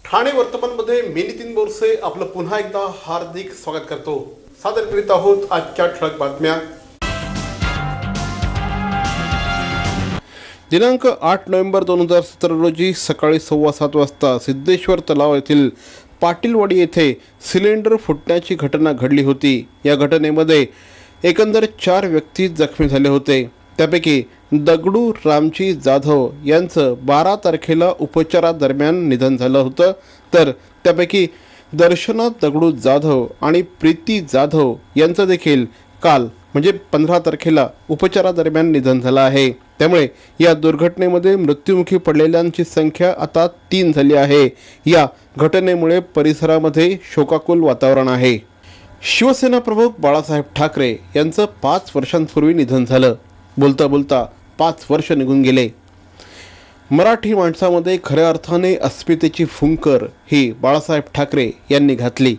ठाणे वर्तमानमध्ये मी नितीन बोरसे आपलं पुन्हा एकदा हार्दिक स्वागत करतो। सादर करीत आहोत आजच्या ठळक बातम्या। दिनांक 8 नोव्हेंबर 2017 रोजी सकाळी 7:15 वाजता सिद्धेश्वर तलाव येथील पाटीलवाडी येथे सिलेंडर फुटण्याची घटना घडली होती। या घटनेमध्ये एकंदर 4 व्यक्ती जखमी झाले होते। त्यापैकी दगडू रामजी जाधव यांचं 12 तारखेला उपचारादरम्यान निधन झालं होतं, तर त्यापैकी दर्शना दगडू जाधव आणि प्रीती जाधव यांचं देखील काल म्हणजे 15 तारखेला उपचारादरम्यान निधन झालं आहे। त्यामुळे या दुर्घटनेमध्ये मृत्युमुखी पडलेल्यांची संख्या आता 3 झाली आहे। या घटनेमुळे परिसरामध्ये शोकाकुल वातावरण आहे। शिवसेना प्रमुख बाळासाहेब ठाकरे यांचं 5 वर्षांपूर्वी निधन झालं। बोलता बोलता 5 वर्ष निघून गेले। मराठी माणसामध्ये खऱ्या अर्थाने अस्मितेची फुंकर ही बाळासाहेब ठाकरे यांनी घातली।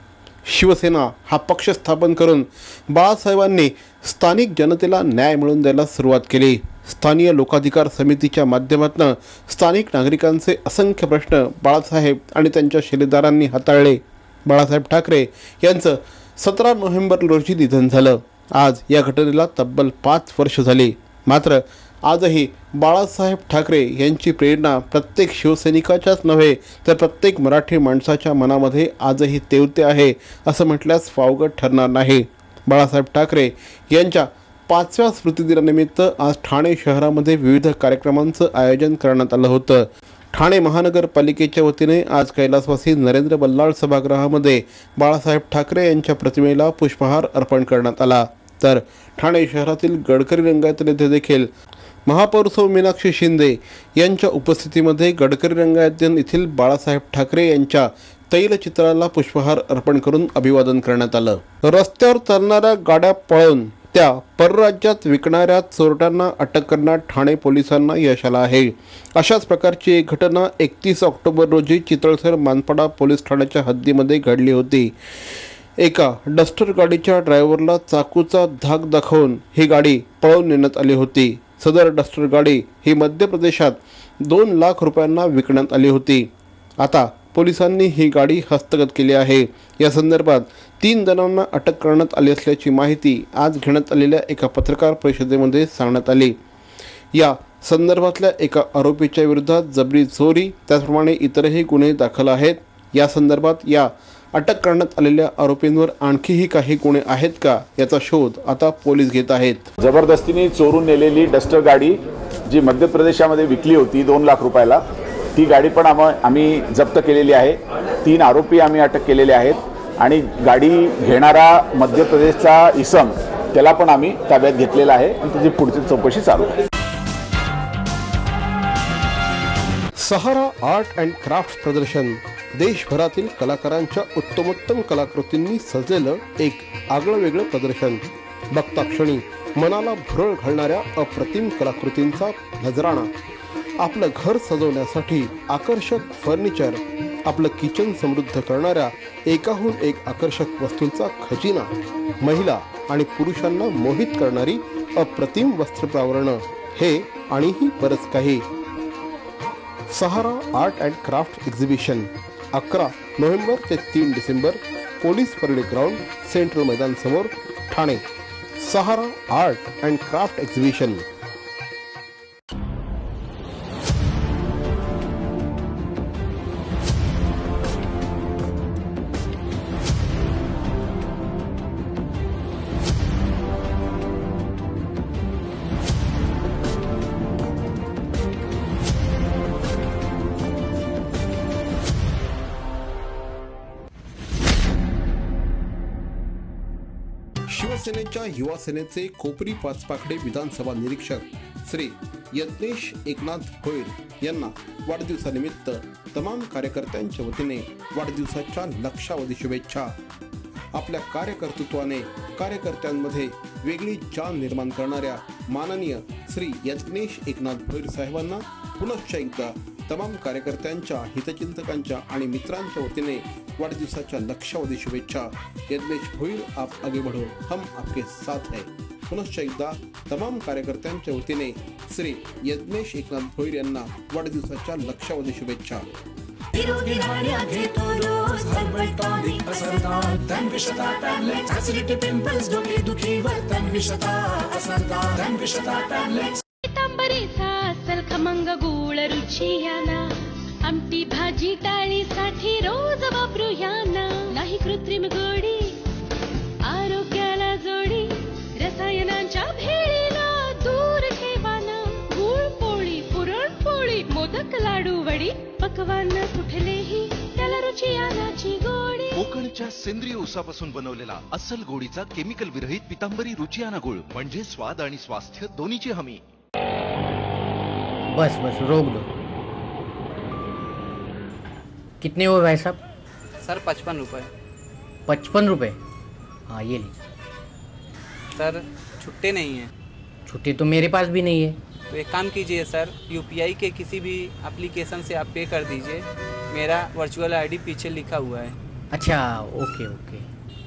शिवसेना हा पक्ष स्थापन करून बाळासाहेबांनी स्थानिक जनतेला न्याय मिळवून द्यायला सुरुवात केली। स्थानीय लोकाधिकार समितीच्या माध्यमातून स्थानिक नागरिकांचे असंख्य प्रश्न बाळासाहेब आणि त्यांच्या शिलेदारांनी हाताळले। बाळासाहेब ठाकरे यांचं 17 नोव्हेंबर रोजी निधन झालं। आज या घटनेला तब्बल 5 वर्ष झाली। मात्र आजही बाळासाहेब ठाकरे यांची प्रेरणा प्रत्येक शिवसैनिकाच्याच नव्हे तर प्रत्येक मराठी माणसाच्या मनामध्ये आजही तेवते आहे असं म्हटल्यास वावगं ठरणार नाही। बाळासाहेब ठाकरे यांच्या 5व्या स्मृतिदिनानिमित्त आज ठाणे शहरामध्ये विविध कार्यक्रमांचं आयोजन करण्यात आलं होतं। ठाणे महानगरपालिकेच्या वतीने आज कैलासवासी नरेंद्र बल्लाळ सभागृहामध्ये बाळासाहेब ठाकरे यांच्या प्रतिमेला पुष्पहार अर्पण करण्यात आला। तर ठाणे शहरातील गडकरी रंगायत येथे देखील महापौर सौ मीनाक्षी शिंदे यांच्या उपस्थितीमध्ये गडकरी रंगायत येथील बाळासाहेब ठाकरे यांच्या तैलचित्राला पुष्पहार अर्पण करून अभिवादन करण्यात आलं। रस्त्यावर चालणाऱ्या गाड्या पळवून त्या परराज्यात विकणाऱ्या चोरट्यांना अटक करण्यात ठाणे पोलिसांना यश आलं आहे। अशाच प्रकारची एक घटना 31 ऑक्टोबर रोजी चितळसर मानपाडा पोलीस ठाण्याच्या हद्दीमध्ये घडली होती। एका डस्टर गाडीच्या ड्रायव्हरला चाकूचा धाक दाखवून ही गाडी पळवून नेण्यात आली होती। सदर डस्टर गाडी ही मध्य प्रदेशात 2 लाख रुपयांना विकण्यात आली होती। आता पोलिसांनी ही गाडी हस्तगत केली आहे। या संदर्भात 3 जणांना अटक करण्यात आली असल्याची माहिती आज घेण्यात आलेल्या एका पत्रकार परिषदेमध्ये सांगण्यात आली। या संदर्भातल्या एका आरोपीच्या विरोधात जबरी चोरी त्याचप्रमाणे इतरही गुन्हे दाखल आहेत। या संदर्भात या अटक करण्यात आलेल्या आरोपींवर आणखीही काही गुन्हे आहेत का याचा शोध आता पोलीस घेत आहेत। जबरदस्तीने चोरून नेलेली डस्टर गाडी जी मध्य प्रदेशामध्ये विकली होती 2 लाख रुपयाला, ती गाडी पण आम्ही जप्त केलेली आहे। 3 आरोपी आम्ही अटक केलेले आहेत आणि गाडी घेणारा मध्य प्रदेशचा इसम त्याला पण आम्ही ताब्यात घेतलेला आहे आणि त्याची पुढची चौकशी चालू आहे। सहारा आर्ट अँड क्राफ्ट प्रदर्शन देशभरातील कलाकारांच्या उत्तमोत्तम कलाकृतींनी सजलेलं एक आगळंवेगळं प्रदर्शन। बघता क्षणी मनाला भुरळ घालणाऱ्या अप्रतिम कलाकृतींचा नजराणा। आपलं घर सजवण्यासाठी आकर्षक फर्निचर, आपलं किचन समृद्ध करणाऱ्या एकाहून एक आकर्षक वस्तूंचा खजिना, महिला आणि पुरुषांना मोहित करणारी अप्रतिम वस्त्रप्रावरणं, हे आणिही बरंच काही। Sahara art and craft exhibition 11 November ते 3 December police parade ground central मैदान समोर Thane. Sahara art and craft exhibition. शिवसेनेच्या युवा सेनेचे कोपरी पाचपाकडे विधानसभा निरीक्षक श्री यज्ञेश एकनाथ भोईर यांना वाढदिवसानिमित्त तमाम कार्यकर्त्यांच्या वतीने वाढदिवसाच्या लक्षावधी शुभेच्छा। आपल्या कार्यकर्तृत्वाने कार्यकर्त्यांमध्ये वेगळी जान निर्माण करणाऱ्या माननीय श्री यज्ञेश एकनाथ भोईर साहेबांना पुनश्च एकदा तमाम कार्यकर्त्यांच्या, हितचिंतकांच्या आणि मित्रांच्या वतीने वाढदिवसाच्या लक्षावधी शुभेच्छा। यज्ञेश भोईर, आप आगे बढ़ो, हम आपके साथ हैं। पुनश्च एकदा तमाम कार्यकर्त्यांच्या वतीने श्री यज्ञेश एकनाथ भोईर यांना वाढदिवसाच्या लक्षावधी शुभेच्छा। निरोगी गाड्या घेतो रोज हर्बल टॉनिक असरदार तनविषता टॅबलेट ऍसिडिटी पिंपल्स डोके दुखीवर तनविषता असरदार तनविषता टॅबलेट पितांबरीचा असल खमंग गुळ रुचियाना आमटी भाजी डाळीसाठी रोज वापरूयाना नाही कृत्रिम गोडी आरोग्याला जोडी रसायनांच्या भेळीला दूर ठेवाना गुळ पोळी पुरणपोळी मोदक लाडू वडी पकवान कुठलेही त्याला रुचियानाची गोडी कोकणच्या सेंद्रिय ऊसापासून बनवलेला अस्सल गोडीचा केमिकल विरहित पितांबरी रुचियाना गुळ म्हणजे स्वाद आणि स्वास्थ्य दोन्हीची हमी। बस बस रोक दो। कितने हुए भाई साहब? सर 55 रुपये। 55 रुपये? हाँ ये लीजिए। सर छुट्टे नहीं हैं। छुट्टी तो मेरे पास भी नहीं है। तो एक काम कीजिए सर, यूपीआई के किसी भी एप्लीकेशन से आप पे कर दीजिए, मेरा वर्चुअल आईडी पीछे लिखा हुआ है। अच्छा ओके ओके।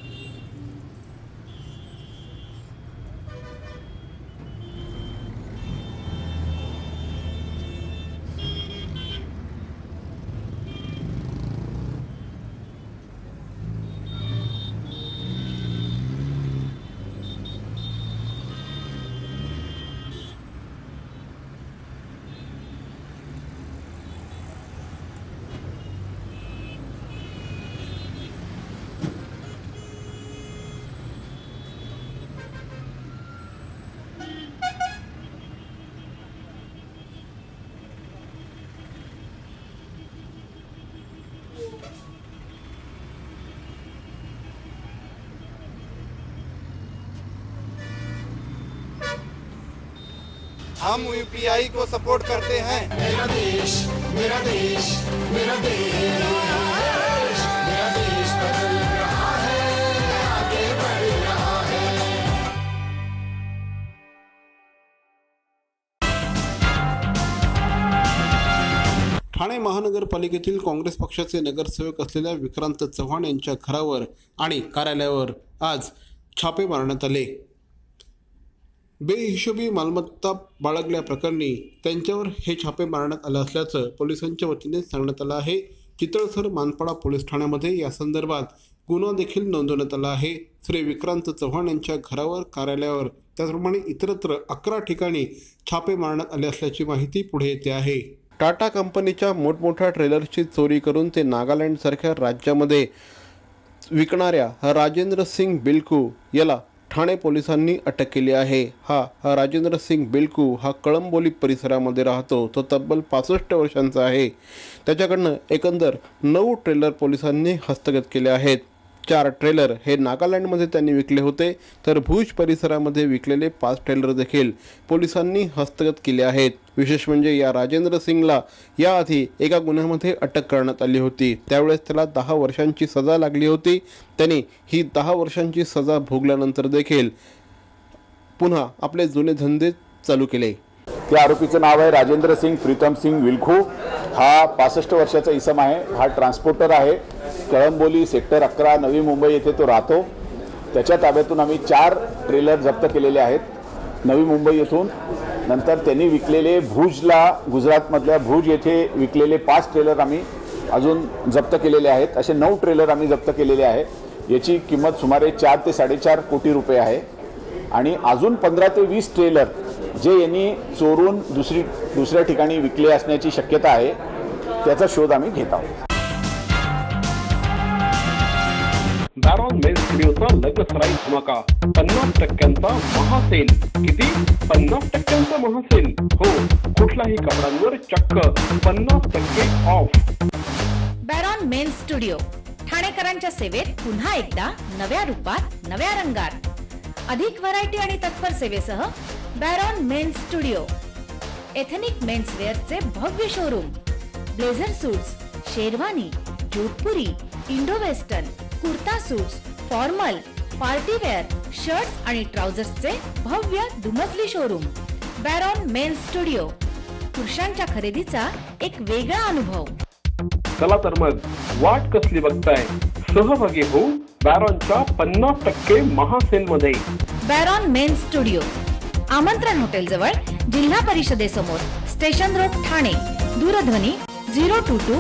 हम यूपीआई को सपोर्ट करते हैं। मेरा देश मेरा देश मेरा देश मेरा देश बदल रहा है आगे बढ़ रहा है। ठाणे महानगरपालिकेतील काँग्रेस पक्षाचे नगरसेवक असलेल्या विक्रांत चव्हाण यांच्या घरावर आणि कार्यालयावर आज छापे मारण्यात आले। बेहिशोबी मालमत्ता बाळगल्याप्रकरणी त्यांच्यावर हे छापे मारण्यात आले असल्याचं पोलिसांच्या वतीने सांगण्यात आलं आहे। चितळसर मानपाडा पोलीस ठाण्यामध्ये या संदर्भात गुन्हा देखील नोंदवण्यात आला आहे। श्री विक्रांत चव्हाण यांच्या घरावर, कार्यालयावर, त्याचप्रमाणे इतरत्र 11 ठिकाणी छापे मारण्यात आले असल्याची माहिती पुढे येते आहे। टाटा कंपनीच्या मोठमोठ्या ट्रेलर्सची चोरी करून ते नागालँडसारख्या राज्यामध्ये विकणाऱ्या राजेंद्र सिंग बिलकू याला ठाणे पोलिसांनी अटक केली आहे। हा राजेंद्र सिंग बिलकू हा कळंबोली परिसरामध्ये राहतो। तो तब्बल 65 वर्षांचा आहे। त्याच्याकडनं एकंदर 9 ट्रेलर पोलिसांनी हस्तगत केले आहेत। 4 ट्रेलर हे नागालँडमध्ये त्यांनी विकले होते, तर भुज परिसरामध्ये विकलेले 5 ट्रेलर देखील पोलिसांनी हस्तगत केले आहेत। विशेष म्हणजे या राजेंद्र सिंगला याआधी एका गुन्ह्यामध्ये अटक करण्यात आली होती। त्यावेळेस त्याला 10 वर्षांची सजा लागली होती। त्यांनी ही 10 वर्षांची सजा भोगल्यानंतर देखील पुन्हा आपले जुने धंदे चालू केले। त्या आरोपीचं नाव आहे राजेंद्र सिंग प्रीतम सिंग विलखू। हा 65 वर्षाचा इसम आहे। हा ट्रान्सपोर्टर आहे। कळंबोली सेक्टर 11 नवी मुंबई येथे तो राहतो। त्याच्या ताब्यातून आम्ही 4 ट्रेलर जप्त केलेले आहेत नवी मुंबई येथून। नंतर त्यांनी विकलेले भुजला, गुजरातमधल्या भुज येथे विकलेले 5 ट्रेलर आम्ही अजून जप्त केलेले आहेत। असे 9 ट्रेलर आम्ही जप्त केलेले आहे। याची किंमत सुमारे 4 ते 4.5 कोटी रुपये आहे। आणि अजून 15 ते 20 ट्रेलर जे यांनी चोरून दुसऱ्या ठिकाणी विकले असण्याची शक्यता आहे, त्याचा शोध आम्ही घेत आहोत। बॅरॉन मेन्स स्टुडिओचा लग्नसराई धमाका 50% महासेल। किती? 50% महासेल। हो, कुठल्याही कपड्यांवर चक्क 50% ऑफ। बॅरॉन मेन्स स्टुडिओ ठाणेकरांच्या सेवेत पुन्हा एकदा नव्या रूपात, नव्या रंगात। अधिक व्हरायटी आणि तत्पर सेवेसह Baron men's studio ethnic men's वेअरचे भव्य showroom. Blazer suits, sherwani, Jodhpuri, Indo western, kurta suits, formal, party wear, shirts आणि ट्राउझर्सचे भव्य दुमजली शोरूम। बॅरॉन मेन्स स्टुडिओ, पुरुषांच्या खरेदीचा एक वेगळा अनुभव। चला तर मग वाट कसली बघताय, सहभागी होऊ बॅरॉनच्या 50% महासेल मध्ये। Baron men's studio, Amantran hotel जवळ, जिल्हा परिषदेसमोर, स्टेशन रोड, ठाणे। दूरध्वनी 022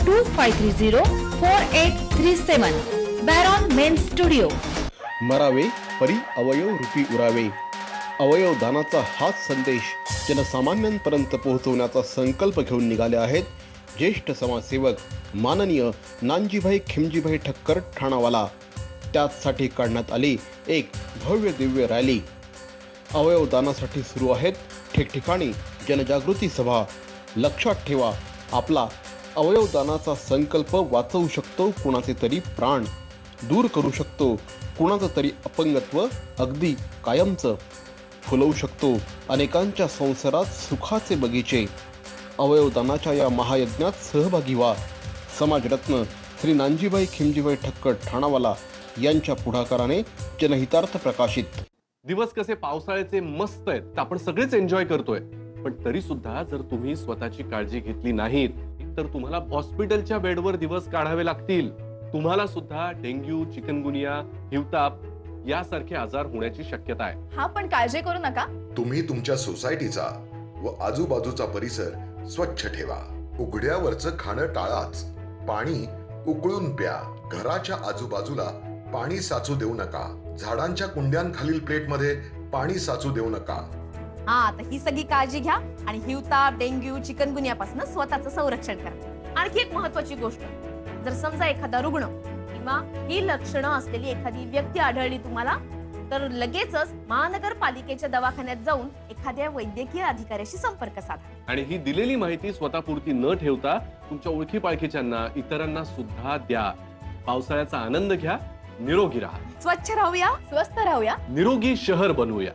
25304837. बॅरॉन मेन्स स्टुडिओ. मरावे परी अवयव रूपी उरावे. अवयव दानाचा हाच संदेश जनसामान्यांपर्यंत पोहोचवण्याचा संकल्प घेऊन निघाले आहेत ज्येष्ठ समाजसेवक माननीय नानजीभाई खिमजीभाई ठक्कर ठाणावाला. त्याचसाठी काढण्यात आली एक भव्य दिव्य रॅली. अवयव दानासाठी सुरू आहेत ठिकठिकाणी जनजागृती सभा. लक्षात ठेवा, आपला अवयव दानाचा संकल्प वाचवू शकतो कुणाचे तरी प्राण, दूर करू शकतो कुणाचं तरी अपंगत्व अगदी कायमचं, फुलवू शकतो अनेकांच्या संसारात सुखाचे बगीचे. अवयवदानाच्या या महायज्ञात सहभागी व्हा. समाजरत्न श्री नानजीभाई खिमजीभाई ठक्कर ठाणावाला यांच्या पुढाकाराने जनहितार्थ प्रकाशित. दिवस कसे पावसाळ्याचे मस्त आहेत, आपण सगळेच एन्जॉय करतोय, पण तरी सुद्धा जर तुम्ही स्वतःची काळजी घेतली नाहीत तर तुम्हाला हॉस्पिटलच्या बेडवर दिवस काढावे लागतील. तुम्हाला सुद्धा डेंग्यू, चिकनगुनिया, हिवताप यासारखे आजार होण्याची शक्यता आहे. हा, पण काळजी करू नका. तुम्ही तुमच्या सोसायटीचा व आजूबाजूचा परिसर स्वच्छ ठेवा. उघड्यावरचं खाणं टाळाच. पाणी उकळून प्या. घराच्या आजूबाजूला पाणी साचू देऊ नका. झाडांच्या कुंड्यांखालील प्लेटमध्ये पाणी साचू देऊ नका. हा, तर ही सगळी काळजी घ्या आणि हिवताप, डेंग्यू, चिकनगुनियापासून स्वतःचं संरक्षण करा. आणखी एक महत्वाची गोष्ट, जर समजा एखादा रुग्ण किंवा ही लक्षणं असलेली एखादी व्यक्ती आढळली तुम्हाला, तर लगेचच महानगरपालिकेच्या दवाखान्यात जाऊन एखाद्या वैद्यकीय अधिकाऱ्याशी संपर्क साधा. आणि ही दिलेली माहिती स्वतःपुरती न ठेवता तुमच्या ओळखी पाळखीच्यांना, इतरांना सुद्धा द्या. पावसाळ्याचा आनंद घ्या. निरोगी राहा. स्वच्छ राहूया, स्वस्थ राहूया, निरोगी शहर बनवूया.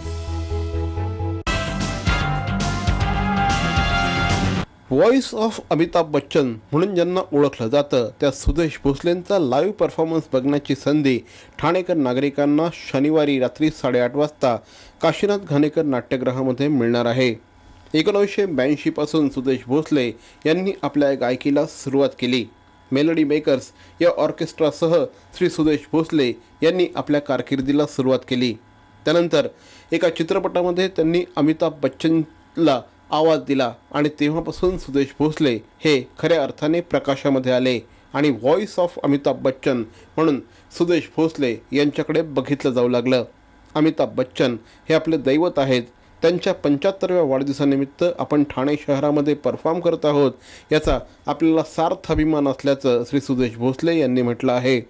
व्हॉइस ऑफ अमिताभ बच्चन म्हणून ज्यांना ओळखलं जातं त्या सुदेश भोसलेंचा लाईव्ह परफॉर्मन्स बघण्याची संधी ठाणेकर नागरिकांना शनिवारी रात्री 8:30 वाजता काशीनाथ घाणेकर नाट्यगृहामध्ये मिळणार आहे. 1982 पासून सुदेश भोसले यांनी आपल्या गायकीला सुरुवात केली. मेलडी मेकर्स या ऑर्केस्ट्रासह श्री सुदेश भोसले यांनी आपल्या कारकिर्दीला सुरुवात केली. त्यानंतर एका चित्रपटामध्ये त्यांनी अमिताभ बच्चनला आवाज दिला आणि तेव्हापासून सुदेश भोसले हे खऱ्या अर्थाने प्रकाशामध्ये आले आणि व्हॉइस ऑफ अमिताभ बच्चन म्हणून सुदेश भोसले यांच्याकडे बघितलं जाऊ लागलं. अमिताभ बच्चन हे आपले दैवत आहेत. त्यांच्या 75व्या वाढदिवसानिमित्त आपण ठाणे शहरामध्ये परफॉर्म करत आहोत याचा आपल्याला सार्थ अभिमान असल्याचं श्री सुदेश भोसले यांनी म्हटलं आहे.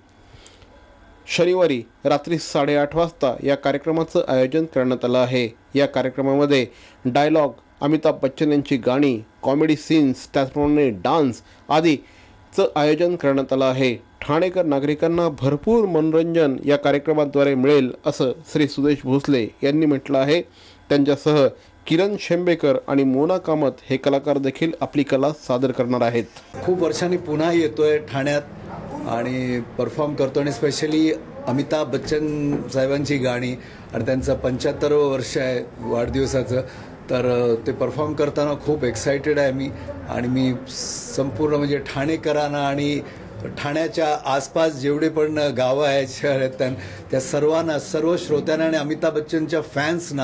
शनिवारी रात्री 8:30 वाजता या कार्यक्रमाचं आयोजन करण्यात आलं आहे. या कार्यक्रमामध्ये डायलॉग, अमिताभ बच्चन यांची गाणी, कॉमेडी सीन्स, त्याचप्रमाणे डान्स आदीचं आयोजन करण्यात आलं आहे. ठाणेकर नागरिकांना भरपूर मनोरंजन या कार्यक्रमाद्वारे मिळेल असं श्री सुदेश भोसले यांनी म्हटलं आहे. त्यांच्यासह किरण शेंबेकर आणि मोना कामत हे कलाकार देखील आपली कला सादर करणार आहेत. खूप वर्षांनी पुन्हा येतोय ठाण्यात आणि परफॉर्म करतो आणि स्पेशली अमिताभ बच्चन साहेबांची गाणी आणि त्यांचं 75वं वर्ष आहे वाढदिवसाचं, तर ते परफॉर्म करताना खूप एक्सायटेड आहे मी. आणि मी संपूर्ण म्हणजे ठाणेकरांना आणि ठाण्याच्या आसपास जेवढे पण गावं आहेत, शहर आहेत, त्या सर्वांना, सर्व श्रोत्यांना आणि अमिताभ बच्चनच्या फॅन्सना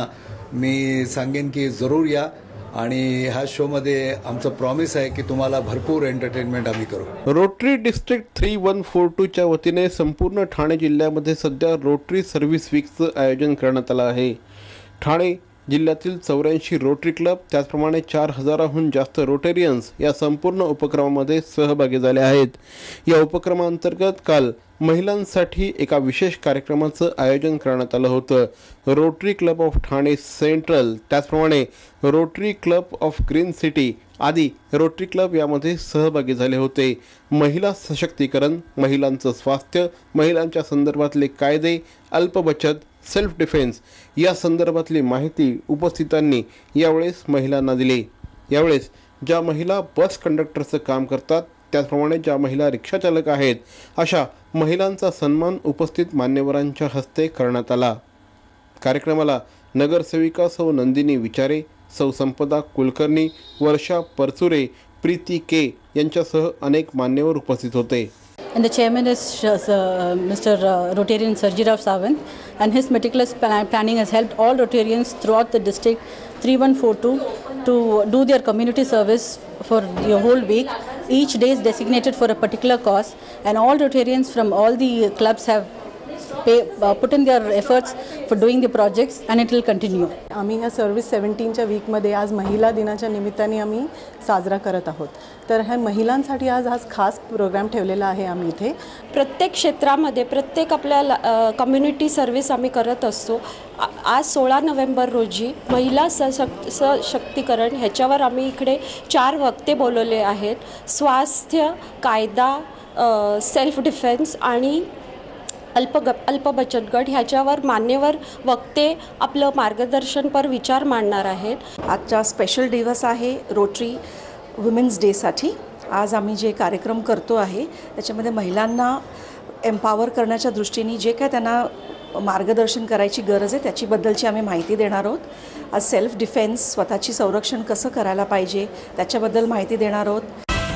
मी सांगेन की जरूर या. आणि ह्या शोमध्ये आमचं प्रॉमिस आहे की तुम्हाला भरपूर एंटरटेनमेंट आम्ही करू. रोटरी डिस्ट्रिक्ट 3142च्या वतीने संपूर्ण ठाणे जिल्ह्यामध्ये सध्या रोटरी सर्व्हिस वीकचं आयोजन करण्यात आलं आहे. ठाणे जिल्ह्यातील 84 रोटरी क्लब, त्याचप्रमाणे 4000हून जास्त रोटेरियन्स या संपूर्ण उपक्रमामध्ये सहभागी झाले आहेत. या उपक्रमांतर्गत काल महिलांसाठी एका विशेष कार्यक्रमाचं आयोजन करण्यात आलं होतं. Rotary club of Thane central, त्याचप्रमाणे rotary club of green city आदी रोटरी क्लब यामध्ये सहभागी झाले होते. महिला सशक्तीकरण, महिलांचं स्वास्थ्य, महिलांच्या संदर्भातले कायदे, अल्पबचत, सेल्फ डिफेन्स या संदर्भातली माहिती उपस्थितांनी यावेळेस महिलांना दिली. यावेळेस ज्या महिला बस कंडक्टरचं काम करतात, त्याचप्रमाणे ज्या महिला रिक्षाचालक आहेत, अशा महिलांचा सन्मान उपस्थित मान्यवरांच्या हस्ते करण्यात आला. कार्यक्रमाला नगरसेविका सौ नंदिनी विचारे, सौ संपदा कुलकर्णी, वर्षा परचुरे, प्रीती के यांच्यासह अनेक मान्यवर उपस्थित होते. And the chairman is Mr. Rotarian Sarjirao Sawant, and his meticulous planning has helped all Rotarians throughout the district 3142 to do their community service for the whole week. Each day is designated for a particular cause, and all Rotarians from all the clubs have put in their efforts for doing the projects, and it will continue. आम्ही ह्या service 17च्या वीकमध्ये आज महिला दिनाच्या निमित्ताने आम्ही साजरा करत आहोत. तर ह्या महिलांसाठी आज खास प्रोग्राम ठेवलेला आहे आम्ही इथे. प्रत्येक क्षेत्रामध्ये प्रत्येक आपल्या कम्युनिटी सर्व्हिस आम्ही करत असतो. आज 16 नोव्हेंबर रोजी महिला सशक्तीकरण ह्याच्यावर आम्ही इकडे 4 वक्ते बोलवले आहेत. स्वास्थ्य, कायदा, सेल्फ डिफेन्स आणि अल्प बचत गट ह्याच्यावर मान्यवर वक्ते आपलं मार्गदर्शनपर विचार मांडणार आहेत. आजचा स्पेशल दिवस आहे रोटरी वुमेन्स डेसाठी. आज आम्ही जे कार्यक्रम करतो आहे त्याच्यामध्ये महिलांना एम्पावर करण्याच्या दृष्टीने जे काय त्यांना मार्गदर्शन करायची गरज आहे त्याच्याबद्दलची आम्ही माहिती देणार आहोत. आज सेल्फ डिफेन्स, स्वतःची संरक्षण कसं करायला पाहिजे त्याच्याबद्दल माहिती देणार आहोत.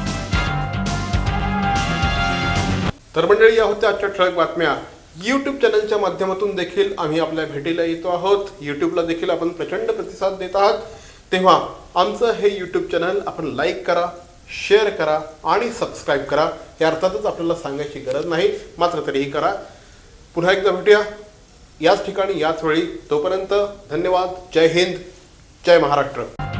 तर मंडळी, या होत्या आजच्या ठळक बातम्या. यूट्यूब चॅनलच्या माध्यमातून देखील आम्ही आपल्या भेटीला येतो आहोत. यूट्यूबला देखील आपण प्रचंड प्रतिसाद देत आहात. तेव्हा आमचं हे यूट्यूब चॅनल आपण लाईक करा, शेअर करा आणि सबस्क्राईब करा. या अर्थातच आपल्याला सांगायची गरज नाही, मात्र तरीही करा. पुन्हा एकदा भेटूया याच ठिकाणी याच वेळी. तोपर्यंत धन्यवाद. जय हिंद, जय महाराष्ट्र.